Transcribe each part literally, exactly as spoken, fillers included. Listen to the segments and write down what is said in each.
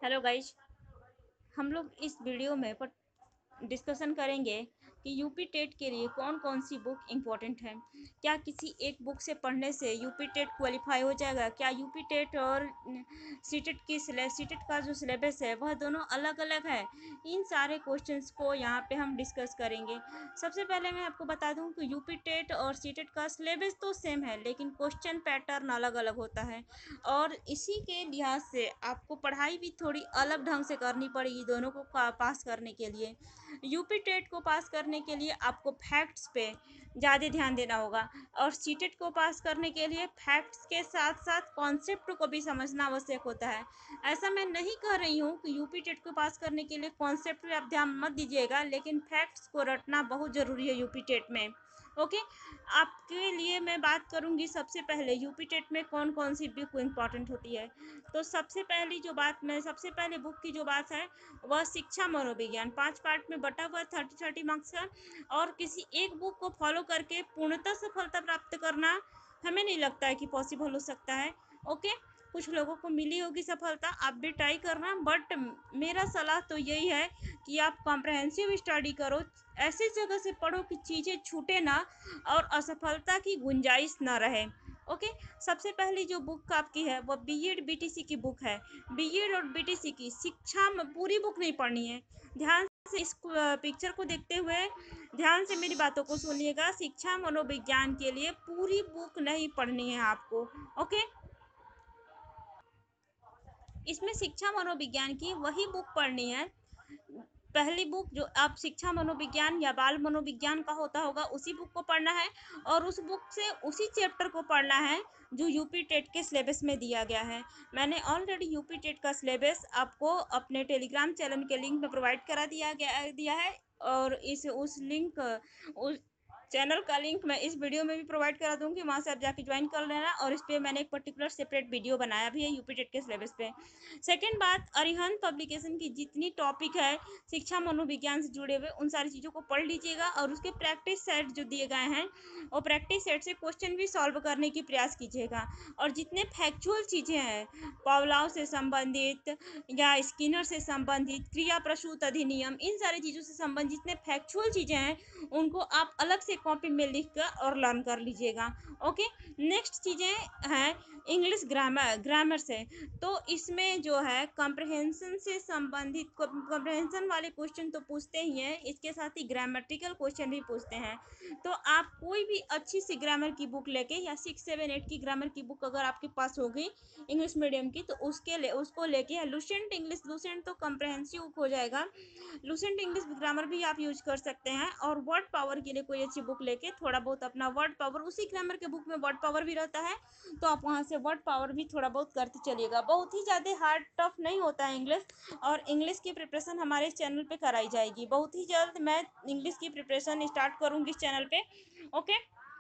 Hello guys. हम लोग इस वीडियो में पर डिस्कशन करेंगे कि यूपी टेट के लिए कौन कौन सी बुक इम्पोर्टेंट है। क्या किसी एक बुक से पढ़ने से यूपी टेट क्वालिफाई हो जाएगा? क्या यूपी टेट और सीटेट की सीटेट का जो सिलेबस है वह दोनों अलग अलग है? इन सारे क्वेश्चंस को यहाँ पे हम डिस्कस करेंगे। सबसे पहले मैं आपको बता दूं कि यूपी टेट और सीटेट का सिलेबस तो सेम है, लेकिन क्वेश्चन पैटर्न अलग अलग होता है और इसी के लिहाज से आपको पढ़ाई भी थोड़ी अलग ढंग से करनी पड़ेगी दोनों को पास करने के लिए। यूपी टेट को पास करने के लिए आपको फैक्ट्स पे ज़्यादा ध्यान देना होगा और सीटेट को पास करने के लिए फैक्ट्स के साथ साथ कॉन्सेप्ट को भी समझना आवश्यक होता है। ऐसा मैं नहीं कह रही हूँ कि यूपी टेट को पास करने के लिए कॉन्सेप्ट पे आप ध्यान मत दीजिएगा, लेकिन फैक्ट्स को रटना बहुत ज़रूरी है यूपी टेट में। ओके, आपके लिए मैं बात करूंगी सबसे पहले यूपी टेट में कौन कौन सी बुक इम्पॉर्टेंट होती है। तो सबसे पहली जो बात मैं सबसे पहले बुक की जो बात है वह शिक्षा मनोविज्ञान, पांच पार्ट में बटा हुआ थर्टी थर्टी मार्क्स का। और किसी एक बुक को फॉलो करके पूर्णतः सफलता प्राप्त करना हमें नहीं लगता है कि पॉसिबल हो सकता है। ओके, कुछ लोगों को मिली होगी सफलता, आप भी ट्राई करना, बट मेरा सलाह तो यही है कि आप कॉम्प्रहेंसिव स्टडी करो, ऐसी जगह से पढ़ो कि चीज़ें छूटे ना और असफलता की गुंजाइश ना रहे। ओके, सबसे पहली जो बुक आपकी है वह बीएड बीटीसी की बुक है। बीएड और बीटीसी की शिक्षा में पूरी बुक नहीं पढ़नी है, ध्यान से इस पिक्चर को देखते हुए ध्यान से मेरी बातों को सुनिएगा। शिक्षा मनोविज्ञान के लिए पूरी बुक नहीं पढ़नी है आपको। ओके, इसमें शिक्षा मनोविज्ञान की वही बुक पढ़नी है। पहली बुक जो आप शिक्षा मनोविज्ञान या बाल मनोविज्ञान का होता होगा उसी बुक को पढ़ना है और उस बुक से उसी चैप्टर को पढ़ना है जो यूपी टेट के सिलेबस में दिया गया है। मैंने ऑलरेडी यूपी टेट का सिलेबस आपको अपने टेलीग्राम चैनल के लिंक में प्रोवाइड करा दिया गया दिया है और इस उस लिंक उस चैनल का लिंक मैं इस वीडियो में भी प्रोवाइड करा दूंगी, वहाँ से आप जाके ज्वाइन कर लेना। और इस पर मैंने एक पर्टिकुलर सेपरेट वीडियो बनाया भी है यूपी टेट के सिलेबस पे। सेकंड बात, अरिहंत पब्लिकेशन की जितनी टॉपिक है शिक्षा मनोविज्ञान से जुड़े हुए उन सारी चीज़ों को पढ़ लीजिएगा और उसके प्रैक्टिस सेट जो दिए गए हैं वो प्रैक्टिस सेट से क्वेश्चन भी सॉल्व करने की प्रयास कीजिएगा। और जितने फैक्चुअल चीज़ें हैं पावलाव से संबंधित या स्किनर से संबंधित, क्रिया प्रसूत अधिनियम, इन सारी चीज़ों से संबंधित जितने फैक्चुअल चीज़ें हैं उनको आप अलग से कॉपी में लिख कर और लर्न कर लीजिएगा। ओके, नेक्स्ट चीज़ें हैं इंग्लिश ग्रामर ग्रामर से। तो इसमें जो है कॉम्प्रहेंशन से संबंधित कॉम्प्रहेंशन वाले क्वेश्चन तो पूछते ही हैं, इसके साथ ही ग्रामेटिकल क्वेश्चन भी पूछते हैं। तो आप कोई भी अच्छी सी ग्रामर की बुक लेके या सिक्स सेवन एट की ग्रामर की बुक अगर आपके पास होगी इंग्लिश मीडियम की तो उसके ले उसको लेके, लुसेंट इंग्लिश, लुसेंट तो कॉम्प्रहेंसिव हो जाएगा, लुसेंट इंग्लिश ग्रामर भी आप यूज कर सकते हैं। और वर्ड पावर के लिए कोई अच्छी बुक लेके थोड़ा बहुत अपना वर्ड पावर, उसी ग्रामर के बुक में वर्ड पावर भी रहता है तो आप वहाँ से वर्ड पावर भी थोड़ा बहुत करते चलिएगा। बहुत ही ज़्यादा हार्ड टफ नहीं होता है इंग्लिश, और इंग्लिश की प्रिपरेशन हमारे इस चैनल पे कराई जाएगी। बहुत ही जल्द मैं इंग्लिश की प्रिपरेशन स्टार्ट करूँगी इस चैनल पे। ओके,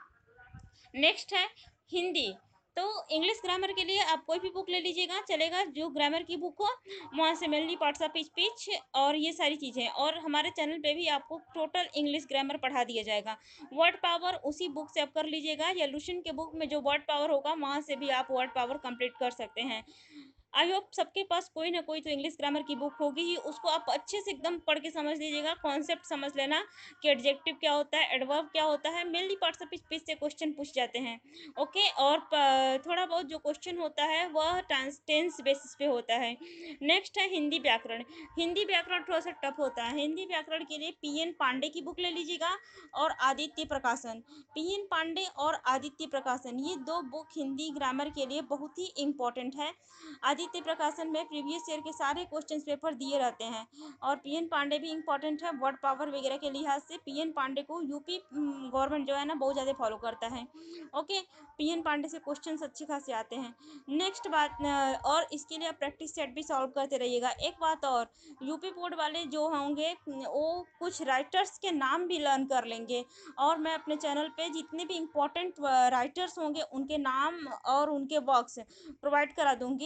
नेक्स्ट है हिंदी। तो इंग्लिश ग्रामर के लिए आप कोई भी बुक ले लीजिएगा चलेगा, जो ग्रामर की बुक हो, वहाँ से मेनली पार्ट्स ऑफ स्पीच और ये सारी चीज़ें। और हमारे चैनल पे भी आपको टोटल इंग्लिश ग्रामर पढ़ा दिया जाएगा। वर्ड पावर उसी बुक से आप कर लीजिएगा, या लुसेंट के बुक में जो वर्ड पावर होगा वहाँ से भी आप वर्ड पावर कंप्लीट कर सकते हैं। आई होप सबके पास कोई ना कोई तो इंग्लिश ग्रामर की बुक होगी ही, उसको आप अच्छे से एकदम पढ़ के समझ लीजिएगा। कॉन्सेप्ट समझ लेना कि एडजेक्टिव क्या होता है, एडवर्ब क्या होता है, मेनली पार्ट्स ऑफ स्पीच से क्वेश्चन पूछ जाते हैं। ओके, और थोड़ा बहुत जो क्वेश्चन होता है वह टेंस बेसिस पे होता है। नेक्स्ट है हिंदी व्याकरण। हिंदी व्याकरण थोड़ा सा टफ होता है। हिंदी व्याकरण के लिए पी एन पांडे की बुक ले लीजिएगा और आदित्य प्रकाशन। पी एन पांडे और आदित्य प्रकाशन ये दो बुक हिंदी ग्रामर के लिए बहुत ही इंपॉर्टेंट है। आदित्य प्रकाशन में प्रीवियस ईयर के सारे क्वेश्चन पेपर दिए रहते हैं और पी एन पांडे भी इंपॉर्टेंट है वर्ड पावर वगैरह के लिहाज से। पी एन पांडे को यूपी गवर्नमेंट जो है ना बहुत ज़्यादा फॉलो करता है। ओके, पी एन पांडे से क्वेश्चन अच्छे खासे आते हैं। नेक्स्ट बात, और इसके लिए आप प्रैक्टिस सेट भी सॉल्व करते रहिएगा। एक बात और, यूपी बोर्ड वाले जो होंगे वो कुछ राइटर्स के नाम भी लर्न कर लेंगे और मैं अपने चैनल पे जितने भी इंपॉर्टेंट राइटर्स होंगे उनके नाम और उनके वर्क्स प्रोवाइड करा दूंगी, क्योंकि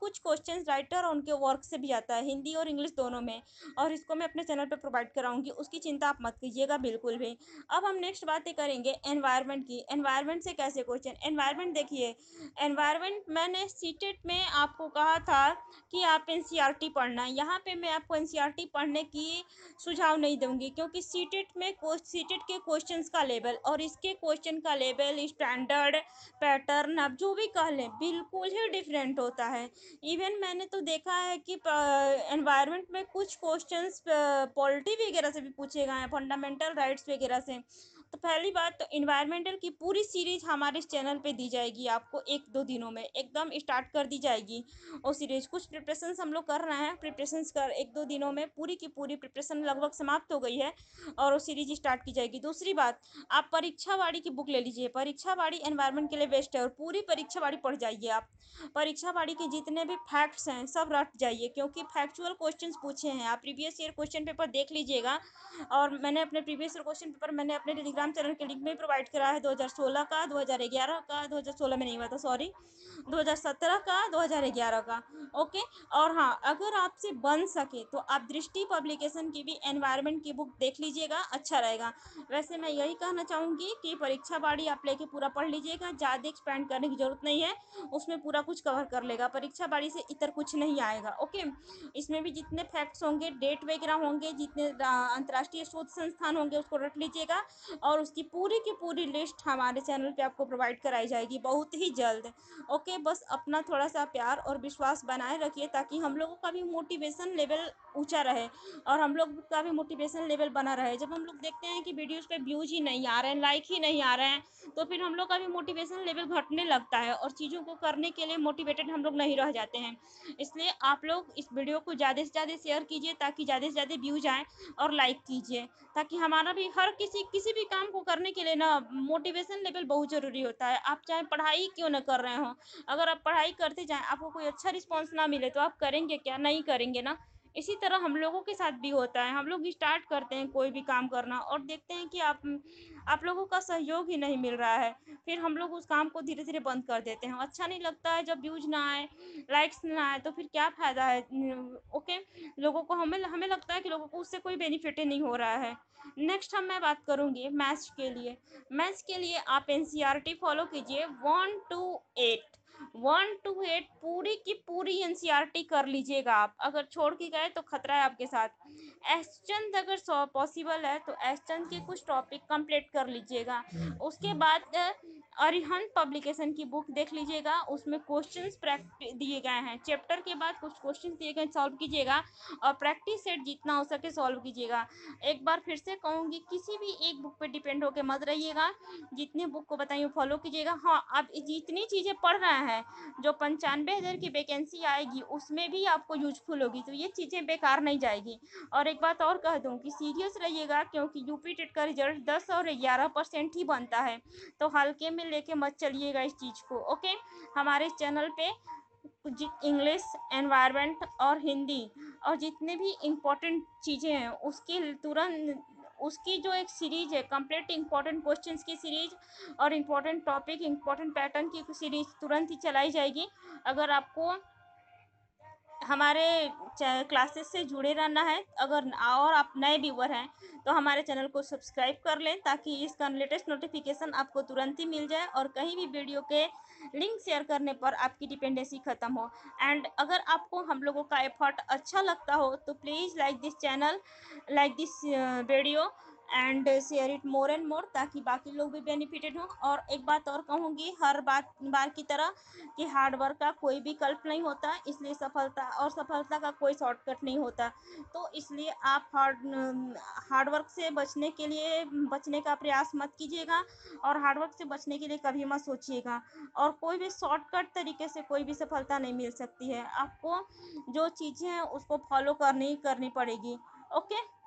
कुछ क्वेश्चंस राइटर और उनके वर्क से भी आता है, हिंदी और इंग्लिश दोनों में, और इसको मैं अपने चैनल पे प्रोवाइड कराऊंगी, उसकी चिंता आप मत कीजिएगा बिल्कुल भी। अब हम नेक्स्ट बातें करेंगे एनवायरनमेंट की। एनवायरनमेंट से कैसे क्वेश्चन, एनवायरनमेंट देखिए, एनवायरनमेंट मैंने सीटेट में आपको कहा था कि आप एनसीईआरटी पढ़ना, यहाँ पे मैं आपको एनसीईआरटी पढ़ने की सुझाव नहीं दूंगी, क्योंकि सीटेट में सीटेट के क्वेश्चंस का लेवल और इसके क्वेश्चन का लेवल, स्टैंडर्ड, पैटर्न, आप जो भी कह लें, बिल्कुल ही डिफरेंट होता है। इवन मैंने तो देखा है कि एनवायरनमेंट में कुछ क्वेश्चंस पॉलिटी वगैरह से भी पूछे गए हैं, फंडामेंटल राइट्स वगैरह से। तो पहली बात तो इन्वायरमेंटल की पूरी सीरीज हमारे इस चैनल पे दी जाएगी आपको, एक दो दिनों में एकदम स्टार्ट कर दी जाएगी और सीरीज। कुछ प्रिपरेशंस हम लोग कर रहे हैं, प्रिपरेशंस कर एक दो दिनों में पूरी की पूरी प्रिपरेशन लगभग समाप्त हो गई है और वो सीरीज स्टार्ट की जाएगी। दूसरी बात, आप परीक्षा वाड़ी की बुक ले लीजिए, परीक्षा वाड़ी एनवायरनमेंट के लिए बेस्ट है, और पूरी परीक्षा वाड़ी पढ़ जाइए आप। परीक्षा वाड़ी के जितने भी फैक्ट्स हैं सब रट जाइए, क्योंकि फैक्चुअल क्वेश्चंस पूछे हैं। आप प्रीवियस ईयर क्वेश्चन पेपर देख लीजिएगा, और मैंने अपने प्रीवियस ईयर क्वेश्चन पेपर मैंने अपने टेलीग्राम चैनल के लिंक में प्रोवाइड करा है, दो हज़ार सोलह का, दो हज़ार ग्यारह का, दो हज़ार सोलह में नहीं हुआ था सॉरी, दो हज़ार सत्रह का, दो हज़ार ग्यारह का। ओके, और हाँ, अगर आपसे बन सके तो आप दृष्टि पब्लिकेशन की भी एनवायरनमेंट की बुक देख लीजिएगा, अच्छा रहेगा। वैसे मैं यही कहना चाहूँगी कि परीक्षा बाड़ी आप लेके पूरा पढ़ लीजिएगा, ज़्यादा एक्सपेंड करने की जरूरत नहीं है, उसमें पूरा कुछ कवर कर लेगा। परीक्षा बाड़ी से इतर कुछ नहीं आएगा। ओके, इसमें भी जितने फैक्ट्स होंगे, डेट वगैरह होंगे, जितने अंतर्राष्ट्रीय शोध संस्थान होंगे, उसको रट लीजिएगा, और उसकी पूरी की पूरी लिस्ट हमारे चैनल पे आपको प्रोवाइड कराई जाएगी बहुत ही जल्द। ओके, बस अपना थोड़ा सा प्यार और विश्वास बनाए रखिए, ताकि हम लोगों का भी मोटिवेशन लेवल ऊंचा रहे और हम लोग का भी मोटिवेशन लेवल बना रहे। जब हम लोग देखते हैं कि वीडियोस पे व्यूज ही नहीं आ रहे हैं, लाइक ही नहीं आ रहे हैं, तो फिर हम लोग का भी मोटिवेशन लेवल घटने लगता है और चीज़ों को करने के लिए मोटिवेटेड हम लोग नहीं रह जाते हैं। इसलिए आप लोग इस वीडियो को ज़्यादा से ज़्यादा शेयर कीजिए, ताकि ज़्यादा से ज़्यादा व्यूज आएँ, और लाइक कीजिए, ताकि हमारा भी हर किसी किसी भी काम को करने के लिए ना मोटिवेशन लेवल बहुत ज़रूरी होता है। आप चाहे पढ़ाई क्यों ना कर रहे हो, अगर आप पढ़ाई करते जाएँ, आपको कोई अच्छा रिस्पॉन्स ना मिले तो आप करेंगे क्या, नहीं करेंगे ना। इसी तरह हम लोगों के साथ भी होता है, हम लोग स्टार्ट करते हैं कोई भी काम करना और देखते हैं कि आप आप लोगों का सहयोग ही नहीं मिल रहा है, फिर हम लोग उस काम को धीरे धीरे बंद कर देते हैं। अच्छा नहीं लगता है जब व्यूज ना आए, लाइक्स ना आए, तो फिर क्या फ़ायदा है। ओके, लोगों को हमें हमें लगता है कि लोगों को उससे कोई बेनिफिट ही नहीं हो रहा है। नेक्स्ट हम मैं बात करूँगी मैथ्स के लिए। मैथ्स के लिए आप एनसीईआरटी फॉलो कीजिए, one two eight one two eight पूरी की पूरी एनसीईआरटी कर लीजिएगा आप। अगर छोड़ के गए तो खतरा है आपके साथ। एसचंद अगर पॉसिबल है तो एसचंद के कुछ टॉपिक कंप्लीट कर लीजिएगा। उसके बाद अरिहंत पब्लिकेशन की बुक देख लीजिएगा, उसमें क्वेश्चंस प्रैक्टिस दिए गए हैं, चैप्टर के बाद कुछ क्वेश्चंस दिए गए, सॉल्व कीजिएगा और प्रैक्टिस सेट जितना हो सके सॉल्व कीजिएगा। एक बार फिर से कहूँगी, किसी भी एक बुक पे डिपेंड होकर मत रहिएगा, जितनी बुक को बताइए फॉलो कीजिएगा। हाँ, आप जितनी चीज़ें पढ़ रहे हैं, जो पंचानवे हज़ार की वैकेंसी आएगी उसमें भी आपको यूजफुल होगी, तो ये चीज़ें बेकार नहीं जाएगी। और एक बात और कह दूँ कि सीरियस रहिएगा, क्योंकि यूपी टेट का रिजल्ट दस और ग्यारह परसेंट ही बनता है, तो हल्के में लेके मत चलिएगा इस चीज़ को। ओके, हमारे चैनल पे इंग्लिश, एनवायरनमेंट और हिंदी और जितने भी इम्पोर्टेंट चीज़ें हैं उसकी तुरंत उसकी जो एक सीरीज है, कंप्लीट इंपॉर्टेंट क्वेश्चंस की सीरीज और इम्पोर्टेंट टॉपिक, इम्पोर्टेंट पैटर्न की सीरीज तुरंत ही चलाई जाएगी। अगर आपको हमारे क्लासेस से जुड़े रहना है, अगर और आप नए व्यूवर हैं तो हमारे चैनल को सब्सक्राइब कर लें, ताकि इसका लेटेस्ट नोटिफिकेशन आपको तुरंत ही मिल जाए और कहीं भी वीडियो के लिंक शेयर करने पर आपकी डिपेंडेंसी ख़त्म हो। एंड अगर आपको हम लोगों का एफर्ट अच्छा लगता हो तो please like this channel, like this video and share it more and more, ताकि बाकी लोग भी बेनिफिटेड हों। और एक बात और कहूँगी, हर बात बार की तरह कि हार्ड वर्क का कोई विकल्प नहीं होता, इसलिए सफलता और सफलता का कोई शॉर्टकट नहीं होता। तो इसलिए आप हार्ड हार्ड वर्क से बचने के लिए बचने का प्रयास मत कीजिएगा, और हार्ड वर्क से बचने के लिए कभी मत सोचिएगा। और कोई भी शॉर्टकट तरीके से कोई भी सफलता नहीं मिल सकती है, आपको जो चीज़ें हैं उसको फॉलो करनी ही करनी पड़ेगी। ओके।